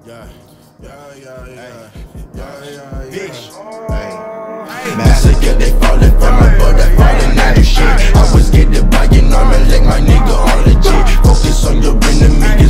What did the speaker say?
Master, yeah, they falling from my butt, that falling out of shit. I was getting by, you know, I'm like my nigga on legit. Focus on your enemy.